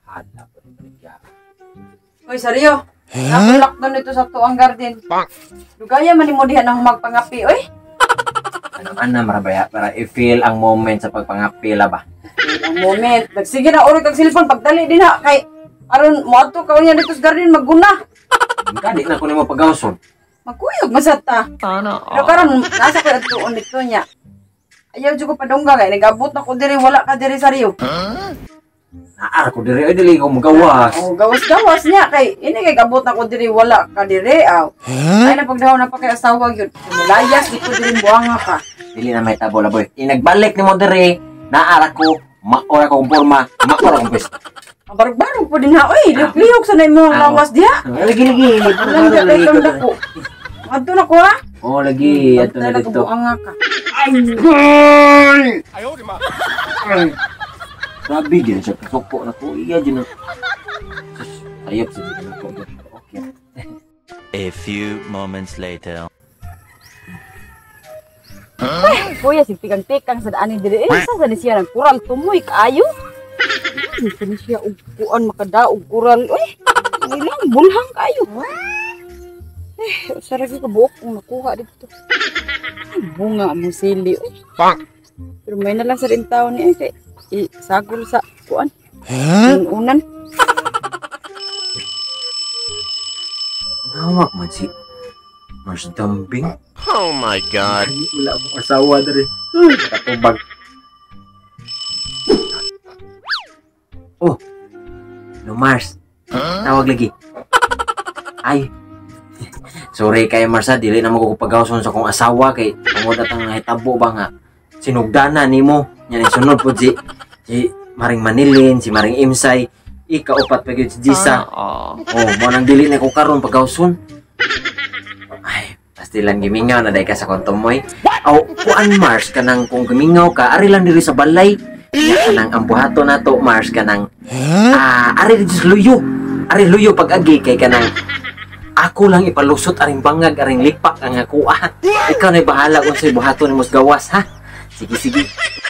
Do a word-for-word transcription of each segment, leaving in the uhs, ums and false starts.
Hala po niya. Uy, saryo. Huh? Lockdown ito sa tuang garden. Lugaya man mo diha nang magpangapi, oy. Ano man na marabaya para i-feel ang moment sa pagpangapi la ba? Ang moment. Nagsige na uri kag cellphone pagdali din ha kay aron mo ato ka niya dito sa garden magguna. Kadi na ko nimo pagawson. Magkuyog masata. Ano? Pero karon nasa ko adtuon dito niya. Ayaw jud ko padungga kay nagabot na ko diri wala ka diri saryo. Huh? Naar ko diri ay dili ko magawas. Oh, gawas-gawas niya kay ini kay gabot na ko diri wala ka diri aw. Ay na pagdaw na pa kay asawa gyud. Mulayas di ko diri buanga ka. Dili na may tabo la boy. Inagbalik ni mo diri, naar ko maora ko porma, maora ko pes. Barog-barog po din ha. Oy, lihok sa na imong lawas diha. Lagi lagi. Lang lagi ko dako. Adto na ko ha. Oh, lagi adto na dito. Buanga ka. Ay. Ayo di ma. Grabe din siya, kasokpo na ko. Iya din. Ayop sa dito na ko. Okay. A few moments later. Huh? Kuya, si pikang-pikang sa daan ni diri. Eh, sa ni siya ng kural tumoy kaayo. Sa ni siya og kuan makadaog kural. Uy, ilang bulhang kaayo. Eh, sarag ka buok kung nakuha dito. Bunga mo sili. Uy. Pero may na lang sa rin tao ni ay kay isagol sa kuan. Huh? Unan. Nawak man si Mars Dumping. Oh my God. Wala akong asawa dari. Hmm, katubag. Oh. No Mars. Huh? Tawag lagi. Ay. Sorry kay Mars, dili na mo ko pagawson sa kong asawa kay tungod atang nahitabo ba nga sinugdana nimo. Yan ang sunod po si, si Maring Manilin, si Maring Imsay, ikaupat pa yun si Jisa. Oh, mo nang dili na ko karon pagawson. Ay, pasti lang gimingaw na dahil ka sa kontomoy. Aw, kuan Mars ka nang kung gimingaw ka, ari lang diri sa balay. Nga ka nang ambuhato na to, Mars ka nang, ah, ari dito sa luyo. Ari luyo pag-agi kay ka nang, ako lang ipalusot aring bangag, aring lipak ang akuha. Ikaw na'y bahala kung sa'y buhato ni mos gawas, ha? Sige, sige.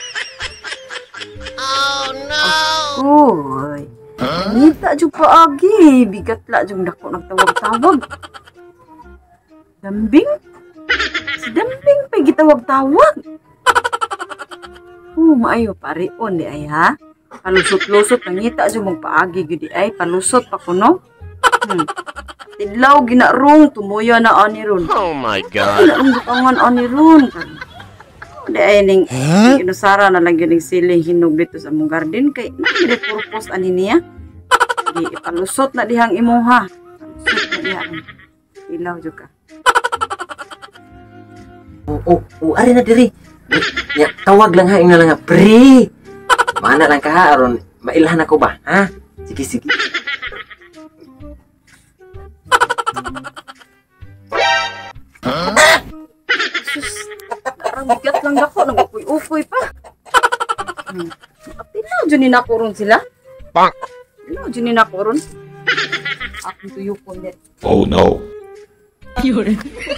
Oh no! Uy, nita jud paagi, bigat la jud dako nagtawag-tawag. Dambing? Si Dambing pa gitawag-tawag. Oh, maayo parion di ay ha. Palusot-lusot nangita jud magpaagi gyud di ay palusot pa kuno. Hmm. Tidlaw ginarong tumuya na ani ron. Oh my God. Ginarong butangan ani ron. Di ay ning huh? Inusara na lang yun yung siling hinog dito sa mong garden kay nang purpose ani niya. Di ipalusot na dihang imuha. Palusot na dihang ilaw juga. Oh, oh, oh, ari na diri. Ya, tawag lang ha, ina lang ha. Pre! Mana lang ka ha, aron mailahan ako ba? Ha? Sige, sige. Bigat lang ako, nag-upoy-upoy pa. Hmm. Tinaw dyan ni nakuron sila. Pak! Tinaw dyan ni nakuron. Akong tuyupon din. Oh no. Yun.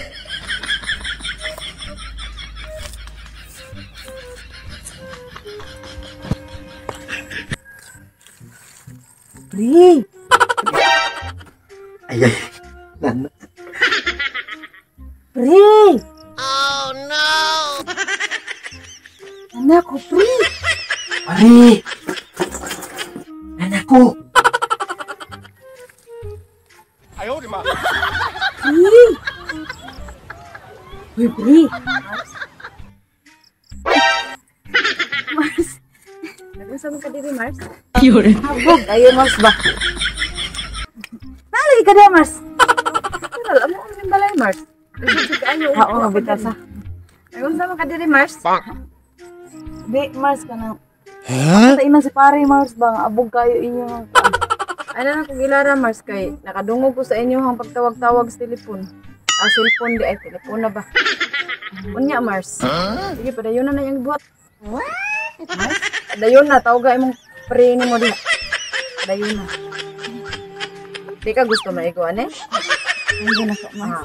Pre! Ay, ay. Nana. Pre! Oh no! Anak ko, pre! Pare! Anak ko! Ayaw di ma! Pre! Uy, pre! Mars! Nag-usap ka dito, Mars? Yun. Habog! Ayun, Mars ba? Nalagi ka dito, Mars! Alam mo kung yung balay, Mars? Oo, mabitasa. Nag-usap ka dito, Mars? Be, Mars ka na. Huh? Sa iman si pare, Mars ba? Abog kayo inyo. Ano na kung ilara, Mars, kay nakadungog ko sa inyo ang pagtawag-tawag sa telepon. Ah, cellphone di ay, telepon na ba? Unya, Mars. Huh? Sige, padayon na na yung buhat. What? Mars? Padayon na, tawaga imong pre ni mo di. Padayon na. Di ka gusto maiguan eh? Hindi na ka, Mars.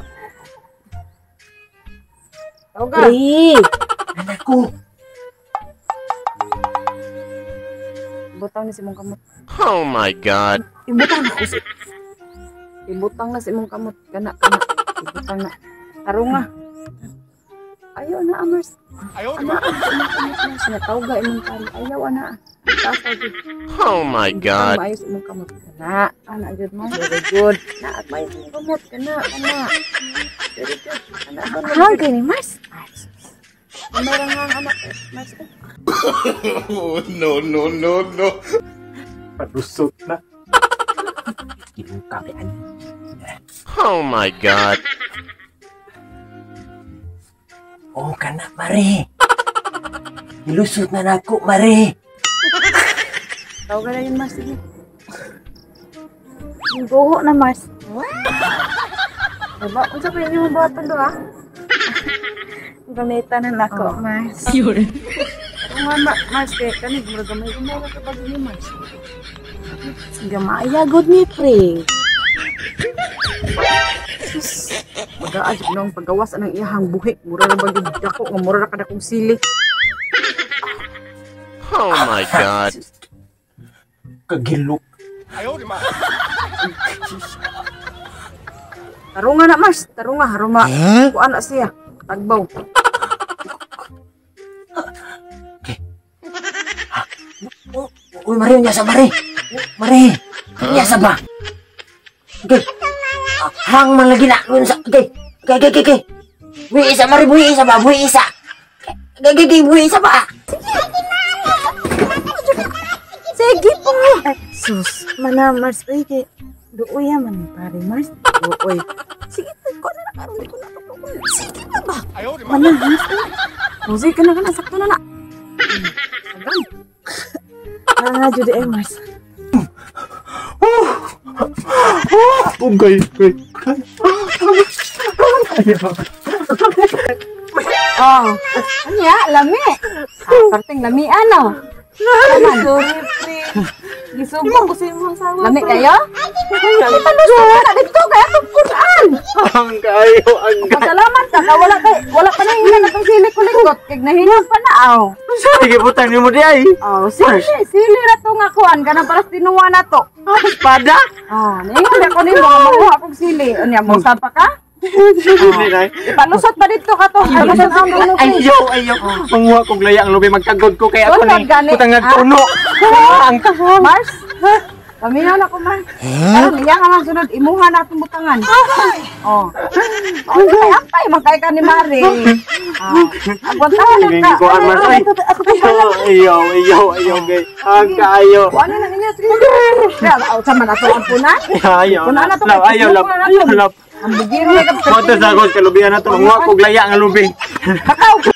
Tawaga. Pre! Anak ko! Butaw ni si mong kamot. Oh my God. Ibutang na ko si. Ibutang na si imong kamot. Kana, kana. Ibutang na. Tarong nga. Ayaw na, Mars. Ayaw Ana, ang imong kamot na. Sinatawga imong kari. Ayaw, ana. Tasa, Jud. Oh my God. Maayos imong kamot. Kana. Ana, Jud, Mars. Very good. Na, at maayos imong kamot. Kana, kana. Very good. Ana, ana. Hang kini, Mars. Mayroong hang, anak. Mars. Oh, no, no, no, no. Padusot na. Ilong kapian. Oh my God. Oh, kana, Mare. Nilusot na nako, Mare. Tawag na yun, Mars. Sige. Yung guho na, Mars. Diba? Kung sa pa yun yung buhatan do, ha? Gamita na nako, Mars. Yun. Kung nga, Ma- Mars, kaya kanig, mura gamay gumara ka pag ni Mars. Gamaya, good ni, pre. Sus. Pag-aad nung paggawas ng iyahang buhik, mura na bagay dako, nga mura na kada kong sili. Oh my God. Kagilok. Ayaw di ma. Tarunga na, Mars. Tarunga, haruma. Kuan na siya. Tagbaw. Uy, Mare, unya sa Mare. Mare, unya sa ba? Okay. Ah, hang man lagi na. Okay, okay, okay, okay, okay. Buhi isa, Mare, buhi isa ba? Buhi isa. Okay, okay, okay, buhi isa ba? Sige po. Ay, sus. Mana, Mars. Uy, kay... Dooy man ni pare, Mars. Dooy. Sige, ko na na. Karoon, di ko na. Sige na ba? Ayaw di ma. Mana, Mars. Musik ka na ka na. Sakto na na. Agan. Para nga, Judy eh, Mars. Ugay, ugay. Oh. Ano ya? Lami. Ah, parting lami ano? Naman. Sorry, pre. Gisubong ko sa imong asawa. Lami kayo? Lami pa na dito kaya itong Quran. Ang kayo, ang Pasalamat ka. ka, Wala, kay, wala pa na yung hinanapang sili ko likot. Kag nahinag pa na, aw. Sige, putang ni mo di ay. Oh, sili. Sili na to nga kuhan. Ganang para tinuwa na to. Ah, espada? Oh, naingon ako nimo nga makuha akong sili. Unya mo sapa ka? Hindi na. Ipalusot pa dito ka to. Palusot ang ulo ko. Ayaw, ayaw. Manguha kong laya ang lubi magkagod ko kaya ako Tunod ni gani. putang Ah. nagtuno. Ang kasal. Mars, paminaw na ko, Mars. Karon iya ka lang sunod, imuha na itong butangan. Oh. Oh, kay apay, magkay ka ni Mari. Ah. Agwantahan na Hindi ka. ko ang masay. Ayaw, ayaw, ayaw, gay. Ang kayo. Ano na ninyo? Kaya, sama na ito ang punan. Ayaw. Punan na to. Lap, ayaw, lap. Ayaw, lap. Ang bugiro na ka. Moto sa ako, kalubihan na ito. Manguha kong laya ang lubi. Kakaw.